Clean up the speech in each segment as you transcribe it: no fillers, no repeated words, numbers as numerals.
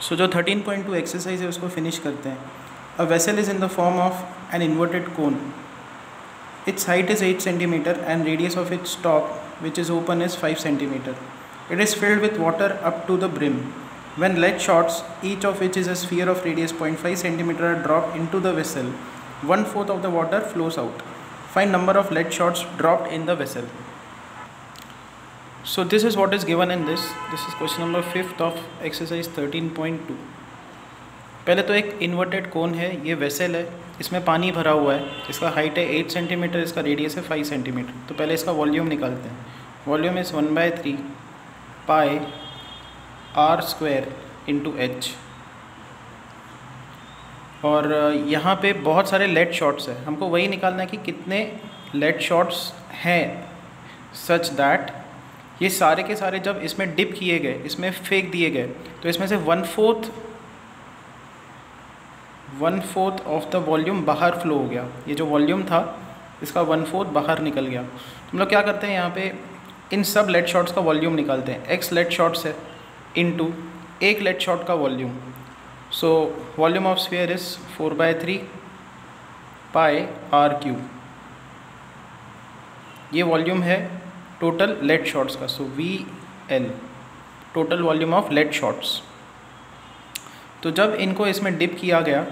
सो जो 13.2 एक्सरसाइज है उसको फिनिश करते हैं. A vessel is in the form of an inverted cone. Its height is 8 cm and radius of its top, which is open, is 5 cm. It is filled with water up to the brim. When lead shots, each of which is a sphere of radius 0.5 cm, are dropped into the vessel, 1/4 of the water flows out. Find number of lead shots dropped in the vessel. So this is what is given in this. This is question number 5th of exercise 13.2. पहले तो एक inverted कोन है, ये vessel है, इसमें पानी भरा हुआ है, इसका हाइट है 8 cm, इसका रेडियस है 5 cm. तो पहले इसका वॉल्यूम निकालते हैं. Volume is 1/3 pi r² into h. और यहाँ पे बहुत सारे लेड शॉट्स है, हमको वही निकालना है कि कितने लेड शॉट्स हैं सच दैट ये सारे के सारे जब इसमें डिप किए गए, इसमें फेंक दिए गए, तो इसमें से 1/4 ऑफ द वॉल्यूम बाहर फ्लो हो गया. ये जो वॉल्यूम था इसका 1/4 बाहर निकल गया. हम लोग क्या करते हैं, यहाँ पे इन सब लेड शॉट्स का वॉल्यूम निकालते हैं. x लेड शॉट्स है इनटू एक लेड शॉट का volume. So volume of sphere is 4/3 pi r³. ये वॉल्यूम है टोटल लेड शॉट्स का. So VL total volume of lead shots. तो जब इनको इसमें डिप किया गया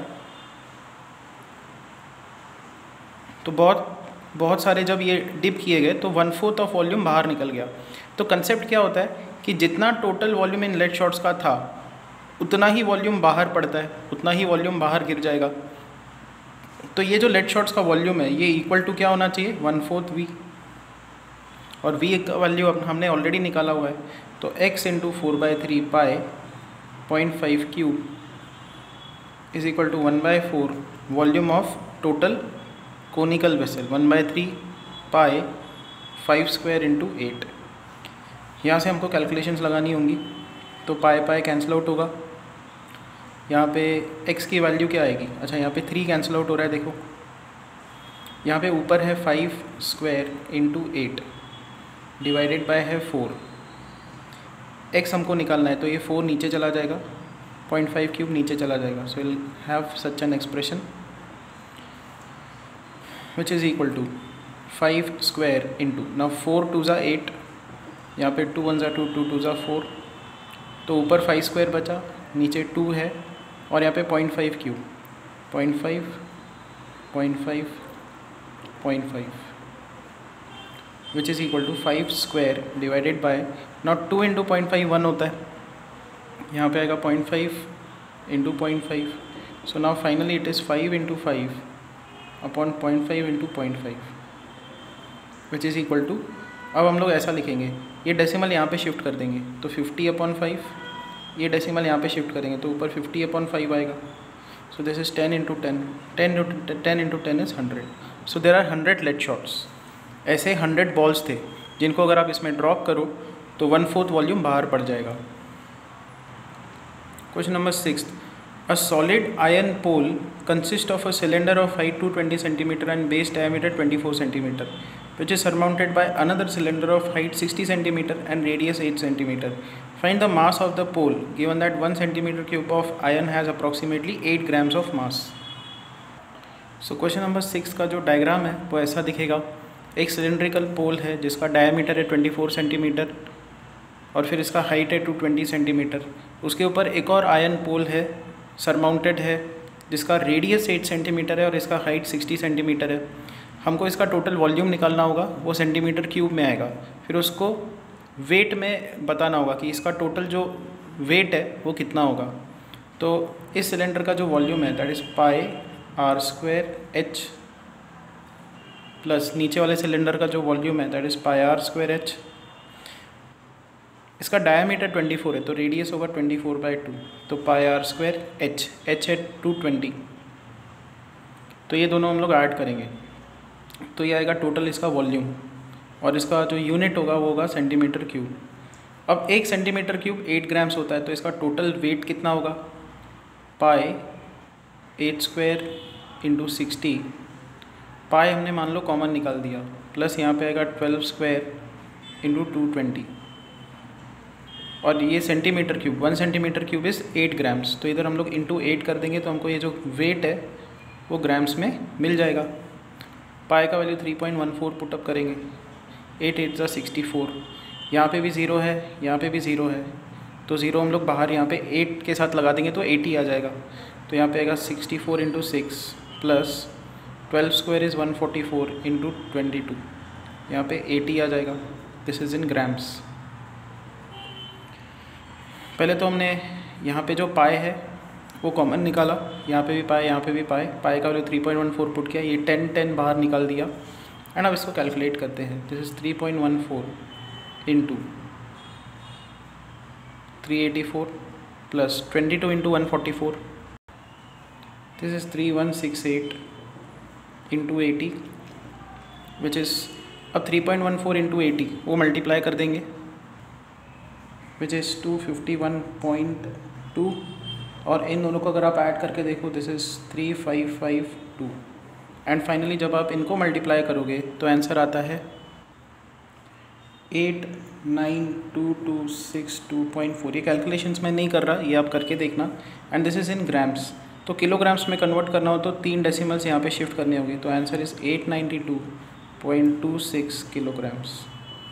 तो बहुत सारे जब ये डिप किए गए तो 1/4 ऑफ वॉल्यूम बाहर निकल गया. तो कंसेप्ट क्या होता है कि जितना टोटल वॉल्यूम इन लेड शॉट्स का था उतना ही वॉल्यूम बाहर पड़ता है, उतना ही वॉल्यूम बाहर गिर जाएगा. तो ये जो लेड शॉट्स का वॉल्यूम है ये इक्वल टू क्या होना चाहिए, 1/4 V. और V का वैल्यू अब हमने ऑलरेडी निकाला हुआ है. तो x into 4/3 pi 0.5³ is equal to 1/4 volume of total conical vessel. 1/3 pi 5² into 8. यहाँ से हमको कैलकुलेशंस लगानी होंगी. तो पाई कैंसिल आउट होगा. यहाँ पे x की वैल्यू क्या आएगी, अच्छा यहाँ पे 3 कैंसिल आउट हो रहा है. देखो यहाँ पे ऊपर है 5² इंटू 8 डिवाइडेड बाय है 4. x हमको निकालना है तो ये 4 नीचे चला जाएगा, 0.5³ नीचे चला जाएगा. So will have such an expression which is equal to 5² into, now 4 2 ज़ा 8, यहाँ पे 2 1 ज़ा 2, 2 2 ज़ा 4. तो ऊपर 5² बचा, नीचे 2 है और यहाँ पे 0.5³ 0.5 0.5 0.5 which is equal to 5² divided by, not 2 into 0.5 1 होता है, यहाँ पे आएगा 0.5 into 0.5. So now finally it is 5 into 5 upon 0.5 into 0.5 which is equal to, अब हम लोग ऐसा लिखेंगे, ये डेसिमल यहाँ पे शिफ्ट कर देंगे तो 50/5, ये डेसिमल यहाँ पे शिफ्ट करेंगे तो ऊपर 50/5 आएगा. So this is 10 into 10, 10 into 10 is 100. So there are 100 lead shots. ऐसे 100 बॉल्स थे जिनको अगर आप इसमें ड्रॉप करो तो 1/4 वॉल्यूम बाहर पड़ जाएगा. Question number 6. A solid iron pole consists of a cylinder of height 220 cm and base diameter 24 cm, which is surmounted by another cylinder of height 60 cm and radius 8 cm. Find the mass of the pole given that 1 cm³ of iron has approximately 8 grams of mass. So question number 6 का जो diagram है वो ऐसा दिखेगा. एक cylindrical पोल है जिसका diameter है 24 cm और फिर इसका हाइट है 220 cm. उसके ऊपर एक और आयरन पोल है, सरमाउंटेड है, जिसका रेडियस 8 cm है और इसका हाइट 60 cm है. हमको इसका टोटल वॉल्यूम निकालना होगा, वो cm³ में आएगा. फिर उसको वेट में बताना होगा कि इसका टोटल जो वेट है वो कितना होगा. तो इस सिलेंडर का जो वॉल्यूम है that is pi r² h plus नीचे वाले सिलेंडर का जो वॉल्यूम है that is pi r² h. इसका डायमीटर 24 है तो रेडियस होगा 24/2, तो पाई r² h, h है 220. तो ये दोनों हम लोग ऐड करेंगे तो ये आएगा टोटल इसका वॉल्यूम और इसका जो यूनिट होगा वो होगा cm³. अब 1 cm³ 8 ग्राम्स होता है तो इसका टोटल वेट कितना होगा, पाई 8² इंटू 60. पाई हमने मान लो कॉमन निकाल दिया, प्लस यहाँ पे आएगा 12² इंटू 220. और ये centimetre cube, 1 centimetre cube is 8 grams. तो इधर हम लोग इंटू 8 कर देंगे तो हमको ये जो वेट है वो ग्राम्स में मिल जाएगा। पाई का वैल्यू 3.14 पुटअप करेंगे, 8 8 ज़ा 64। यहाँ पे भी ज़ीरो है, यहाँ पे भी ज़ीरो है, तो ज़ीरो हम लोग बाहर यहाँ पे 8 के साथ लगा देंगे तो 80 आ जाएगा। तो यहाँ पे आएगा 64 into 6 plus 12 square is 144 into 22, यहाँ पे 80 आ जाएगा। This is in grams. पहले तो हमने यहाँ पे जो पाए है वो कॉमन निकाला, यहाँ पे भी पाए, यहाँ पे भी पाए। पाए का वैल्यू 3.14 पुट किया, ये 10 10 बाहर निकाल दिया। एंड अब इसको कैलकुलेट करते हैं। This is 3.14 into 384 plus 22 into 144, this is 3168 into 80 which is, अब 3.14 इंटू 80 वो मल्टीप्लाई कर देंगे विच इज़ 251.2, और इन दोनों को अगर आप ऐड करके देखो दिस इज़ 3552। एंड फाइनली जब आप इनको मल्टीप्लाई करोगे तो आंसर आता है 89226.2.4। ये कैलकुलेशंस मैं नहीं कर रहा, ये आप करके देखना। And this is in grams. तो किलोग्राम्स में कन्वर्ट करना हो तो 3 डेसिमल्स यहाँ पे शिफ्ट करने होंगे। तो answer is 892.26 kilograms.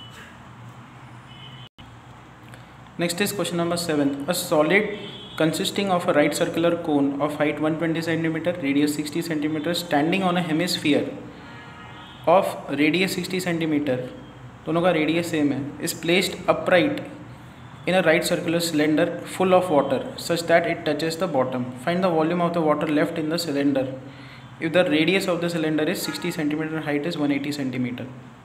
Next is question number 7. A solid consisting of a right circular cone of height 120 cm, radius 60 cm, standing on a hemisphere of radius 60 cm, दोनों का रेडियस सेम है, is placed upright in a right circular cylinder full of water such that it touches the bottom. Find the volume of the water left in the cylinder if the radius of the cylinder is 60 cm and height is 180 cm.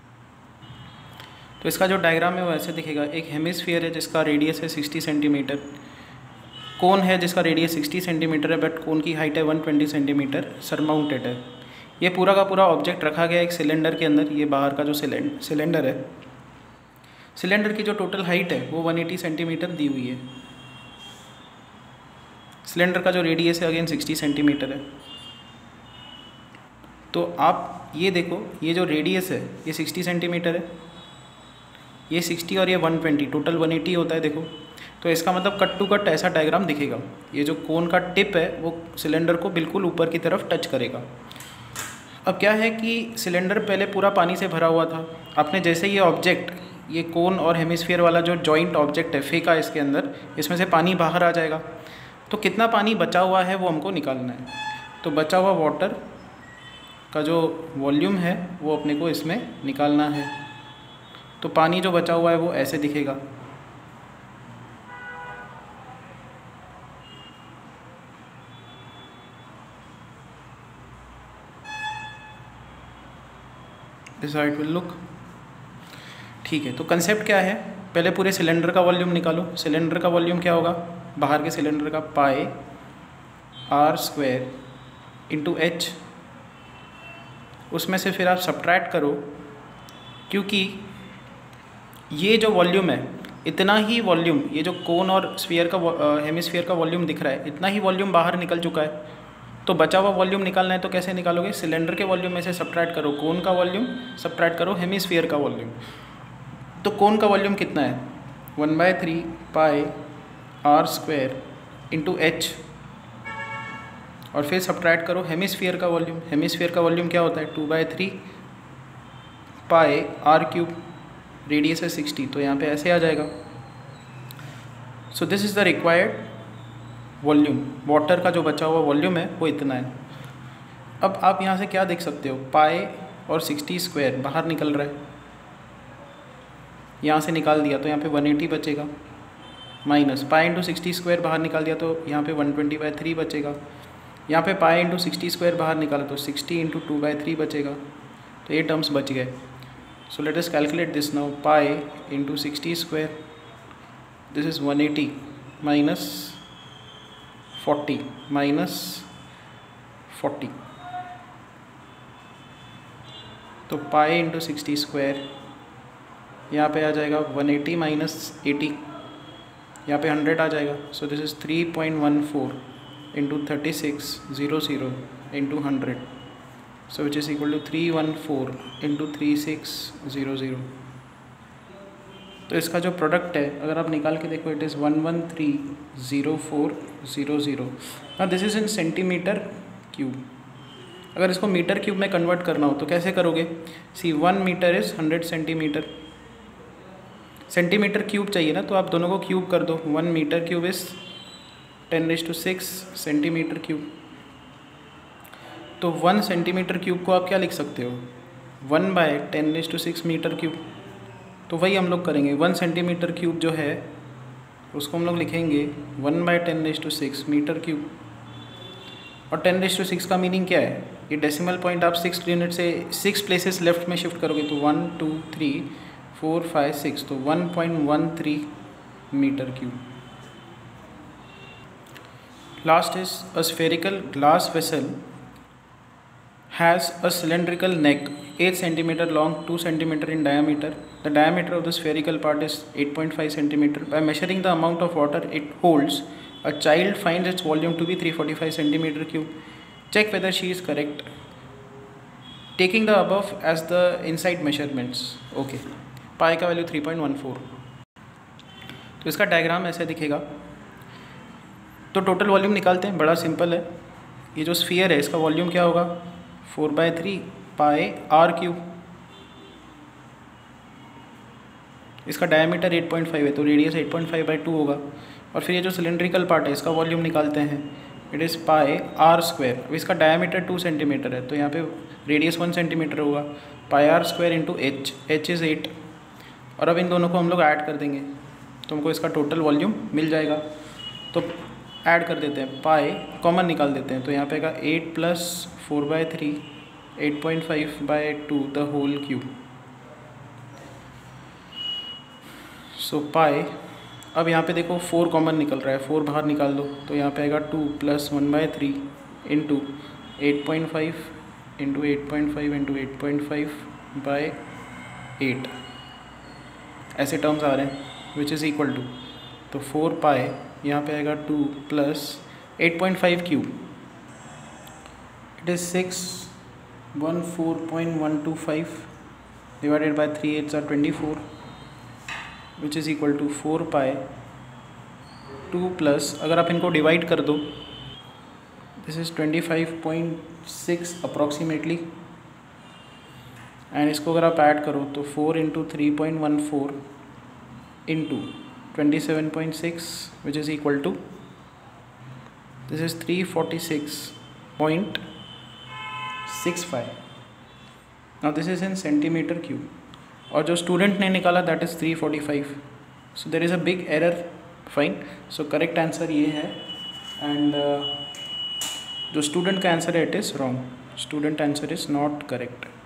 तो इसका जो diagram है वो ऐसे दिखेगा। एक hemisphere है जिसका रेडियस है 60 सेंटीमीटर, कोन है जिसका रेडियस 60 सेंटीमीटर है बट कोन की हाइट है 120 सेंटीमीटर, सरमाउंटेड है। ये पूरा का पूरा ऑब्जेक्ट रखा गया एक सिलेंडर के अंदर। ये बाहर का जो सिलेंडर है, सिलेंडर की जो टोटल हाइट है वो 180 सेंटीमीटर दी हुई है। सिलेंडर का जो रेडियस है अगेन 60 सेंटीमीटर है। तो आप ये देखो, ये जो रेडियस है ये 60 सेंटीमीटर है, ये 60 और ये 120, टोटल 180 होता है। देखो तो इसका मतलब कट टू कट ऐसा डायग्राम दिखेगा। ये जो कोन का टिप है वो सिलेंडर को बिल्कुल ऊपर की तरफ टच करेगा। अब क्या है कि सिलेंडर पहले पूरा पानी से भरा हुआ था। आपने जैसे ये ऑब्जेक्ट, ये कोन और हेमिस्फीयर वाला जो जॉइंट ऑब्जेक्ट है फेंका इसके अंदर, इसमें से पानी बाहर आ जाएगा। तो कितना पानी बचा हुआ है वो हमको निकालना है। तो बचा हुआ वाटर का जो वॉल्यूम है वो अपने को इसमें निकालना है। तो पानी जो बचा हुआ है वो ऐसे दिखेगा। This how it will look. ठीक है, तो कंसेप्ट क्या है, पहले पूरे सिलेंडर का वॉल्यूम निकालो। सिलेंडर का वॉल्यूम क्या होगा, बाहर के सिलेंडर का pi r square into h, उसमें से फिर आप सब्ट्रैक्ट करो, क्योंकि ये जो वॉल्यूम है इतना ही वॉल्यूम, ये जो कोन और स्फीयर का हेमिस्फीयर का वॉल्यूम दिख रहा है, इतना ही वॉल्यूम बाहर निकल चुका है। तो बचा हुआ वॉल्यूम निकालना है तो कैसे निकालोगे, सिलेंडर के वॉल्यूम में से सब्ट्रैक्ट करो कोन का वॉल्यूम, सब्ट्रैक्ट करो हेमिस्फीयर का वॉल्यूम। तो कोन का वॉल्यूम कितना है, 1/3 pi r square into h, और फिर सब्ट्रैक्ट करो हेमिस्फीयर का वॉल्यूम। हेमिस्फीयर का वॉल्यूम क्या होता है, 2/3 पाई आर क्यूब, रेडियस है 60, तो यहाँ पे ऐसे आ जाएगा। So this is the required volume. Water का जो बचा हुआ वॉल्यूम है वो इतना है। अब आप यहाँ से क्या देख सकते हो, पाई और 60 स्क्वायर बाहर निकल रहा है, यहाँ से निकाल दिया तो यहाँ पे 180 बचेगा, माइनस पाई इंटू 60 स्क्वायर बाहर निकाल दिया तो यहाँ पे 120/3 बचेगा। यहाँ पे पाई इंटू 60 स्क्वायर बाहर निकाला तो 60 इंटू 2/3 बचेगा। तो ये टर्म्स बच गए। So let us calculate this now. Pi into 60 square, this is 180 minus 40 minus 40. तो pi into 60 square यहाँ पे आ जाएगा 180 minus 80, यहाँ पे 100 आ जाएगा। So this is 3.14 into 3600 into 100. So which is equal to 314 into 3600. तो इसका जो प्रोडक्ट है अगर आप निकाल के देखो, इट इज़ 1130400। ना this is in centimetre cube. अगर इसको मीटर क्यूब में कन्वर्ट करना हो तो कैसे करोगे? See 1 metre is 100 centimetre. Centimetre cube चाहिए ना, तो आप दोनों को क्यूब कर दो। 1 metre cube is 10⁶ centimetre cube. तो 1 सेंटीमीटर क्यूब को आप क्या लिख सकते हो? 1/10⁶ मीटर क्यूब। तो वही हम लोग करेंगे। 1 सेंटीमीटर क्यूब जो है उसको हम लोग लिखेंगे 1/10⁶ मीटर क्यूब। और 10⁶ का मीनिंग क्या है? ये डेसिमल पॉइंट आप 6 यूनिट से 6 प्लेसेस लेफ्ट में शिफ्ट करोगे तो 1 2 3 4 5 6, तो 1.13 metre cube. Last is a spherical glass vessel has a cylindrical neck 8 cm long, 2 cm in diameter. The diameter of the spherical part is 8.5 cm. By measuring the amount of water it holds, a child finds its volume to be 345 cm cube. Check whether she is correct, taking the above as the inside measurements. Okay, pi का value 3.14। तो इसका diagram ऐसे दिखेगा। तो total volume निकालते हैं, बड़ा simple है। ये जो स्फीयर है इसका वॉल्यूम क्या होगा? 4/3 पाई आर क्यूब। इसका डायमीटर 8.5 है तो रेडियस 8.5/2 होगा। और फिर ये जो सिलेंड्रिकल पार्ट है इसका वॉल्यूम निकालते हैं, it is pi r square. अब इसका डायमीटर 2 सेंटीमीटर है तो यहाँ पे रेडियस 1 सेंटीमीटर होगा। Pi r square into h is 8। और अब इन दोनों को हम लोग ऐड कर देंगे तो हमको इसका टोटल वॉल्यूम मिल जाएगा। तो ऐड कर देते हैं, पाई कॉमन निकाल देते हैं तो यहाँ पे आएगा 8 + 4/3 8.5/2 the whole cube. So pi, अब यहाँ पे देखो 4 कॉमन निकल रहा है, 4 बाहर निकाल दो तो यहाँ पे आएगा 2 + 1/3 इंटू 8.5 इंटू 8.5 इंटू 8.5/8 ऐसे टर्म्स आ रहे हैं, विच इज़ इक्वल टू, तो 4 पाई यहाँ पे आएगा 2 + 8.5 क्यूब, it is 614.125 divided by 3 8s are 24, which is equal to 4 pi 2 plus, अगर आप इनको डिवाइड कर दो, दिस इज़ 25.6 अप्रॉक्सीमेटली, एंड इसको अगर आप ऐड करो तो 4 into 3.14 into 27.6 which is equal to, this is 346.65. now this is in centimeter cube और जो स्टूडेंट ने निकाला that is 345, so there is a big error, fine, so correct answer ये है, and जो स्टूडेंट का आंसर है it is wrong, student answer is not correct.